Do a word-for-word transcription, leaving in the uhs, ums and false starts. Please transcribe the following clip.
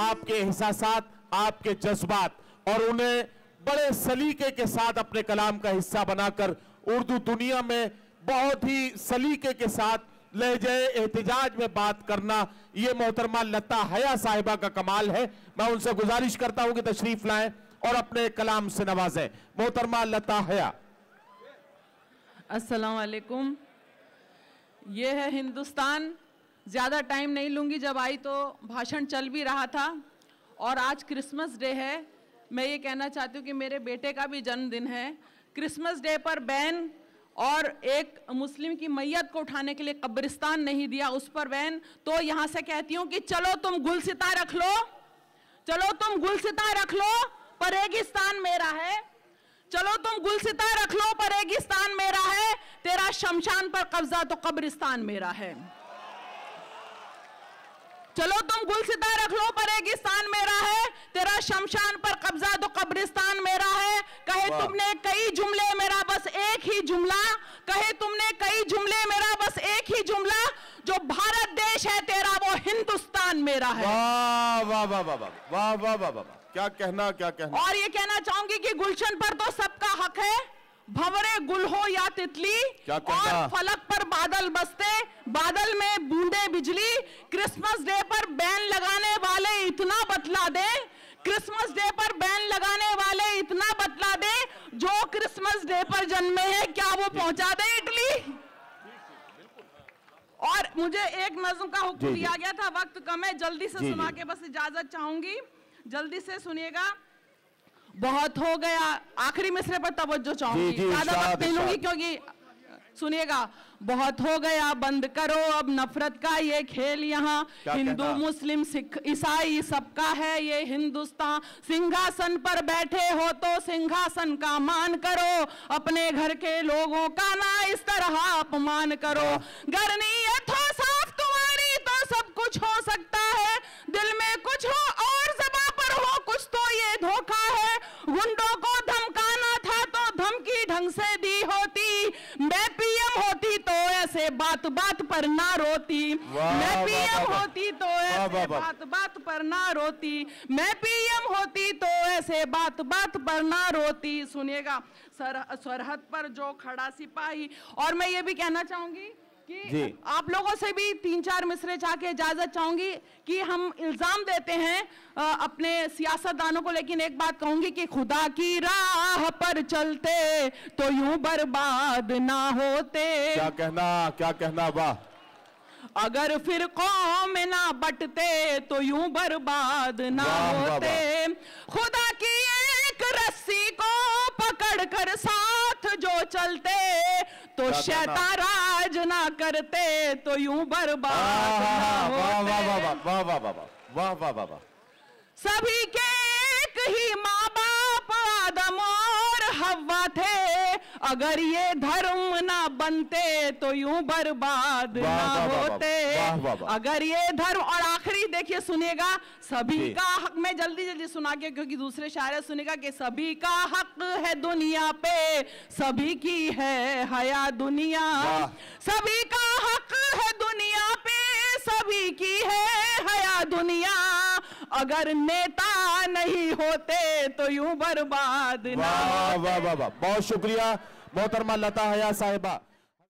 आपके एहसासात, आपके जज्बात और उन्हें बड़े सलीके के साथ अपने कलाम का हिस्सा बनाकर उर्दू दुनिया में बहुत ही सलीके के साथ लहजे एहतिजाज में बात करना, ये मोहतरमा लता हया साहिबा का कमाल है। मैं उनसे गुजारिश करता हूं कि तशरीफ लाएं और अपने कलाम से नवाजें। मोहतरमा लता हया। अस्सलाम वालेकुम। ये है हिंदुस्तान। ज़्यादा टाइम नहीं लूँगी, जब आई तो भाषण चल भी रहा था और आज क्रिसमस डे है। मैं ये कहना चाहती हूँ कि मेरे बेटे का भी जन्मदिन है। क्रिसमस डे पर बैन और एक मुस्लिम की मैयत को उठाने के लिए कब्रिस्तान नहीं दिया, उस पर बैन। तो यहाँ से कहती हूँ कि चलो तुम गुलसिता रख लो, चलो तुम गुलसिता रख लो, पर रेगिस्तान मेरा है। चलो तुम गुलसिता रख लो, पर रेगिस्तान मेरा है। तेरा शमशान पर कब्जा तो कब्रिस्तान मेरा है। चलो तुम गुलसिता रख लो, पर रेगिस्तान मेरा है। तेरा शमशान पर कब्जा तो कब्रिस्तान मेरा है। कहे तुमने कई जुमले, मेरा बस एक ही जुमला। कहे तुमने कई जुमले, मेरा बस एक ही जुमला। जो भारत देश है तेरा, वो हिंदुस्तान मेरा है। वाह वाह वाह वाह वाह वाह वाह वाह, क्या कहना क्या कहना। और ये कहना चाहूंगी कि गुलशन पर तो सबका हक है, भंवरे गुल हो या तितली, और फलक पर बादल बसते, बादल में बूंदे बिजली। क्रिसमस डे पर बैन लगाने वाले इतना बतला दे, क्रिसमस डे पर बैन लगाने वाले इतना बतला दे, जो क्रिसमस डे पर जन्मे हैं क्या वो पहुंचा दे इटली। और मुझे एक नज़्म का हुक्म दिया गया था, वक्त कम है, जल्दी से सुना के बस इजाजत चाहूंगी, जल्दी से सुनिएगा। बहुत हो गया, आखिरी मिसरे पर तवज्जो चाहूंगी, ज्यादा वक्त नहीं लूंगी क्योंकि सुनिएगा। बहुत हो गया, बंद करो अब नफरत का ये खेल, यहाँ हिंदू मुस्लिम सिख ईसाई सबका है ये हिंदुस्तान। सिंहासन पर बैठे हो तो सिंहासन का मान करो, अपने घर के लोगों का ना इस तरह अपमान करो। गर नीयत हो साफ तुम्हारी तो सब कुछ हो सकता है, दिल में कुछ हो और ज़बां पर हो कुछ तो ये धोखा है। गुंडों को धमकाना था तो धमकी ढंग से दी होती, मैं पीएम होती तो ऐसे बात बात पर ना रोती। मैं पीएम होती तो ऐसे बात बात पर ना रोती, मैं पीएम होती तो ऐसे बात बात पर ना रोती। सुनिएगा, सर सरहद पर जो खड़ा सिपाही। और मैं ये भी कहना चाहूंगी कि आप लोगों से भी तीन चार मिसरे चाह के इजाजत चाहूंगी कि हम इल्जाम देते हैं आ, अपने सियासतदानों को, लेकिन एक बात कहूंगी कि खुदा की राह पर चलते तो यूं बर्बाद ना होते। क्या कहना क्या कहना। वाह। अगर फिर कौम ना बटते तो यूं बर्बाद ना होते। खुदा की एक रस्सी को पकड़ कर साथ जो चलते तो शैतान राज ना करते तो यूं बर्बाद ना होते। वाह वाह वाह वाह वाह वाह वाह। सभी के एक ही माँ बाप आदम और हव्वा थे, अगर ये धर्म ना बनते तो यूं बर्बाद ना होते। अगर ये धर्म। और आखिरी देखिए, सुनिएगा, सभी का हक, मैं जल्दी जल्दी सुना के क्योंकि दूसरे शायर सुनेगा, कि सभी का हक है दुनिया पे, सभी की है हया दुनिया। सभी का हक है दुनिया पे, सभी की है हया दुनिया। अगर नेता नहीं होते तो यूं बर्बाद ना होते। वाह वाह वाह, बहुत शुक्रिया मोहतरमा लता हया साहिबा।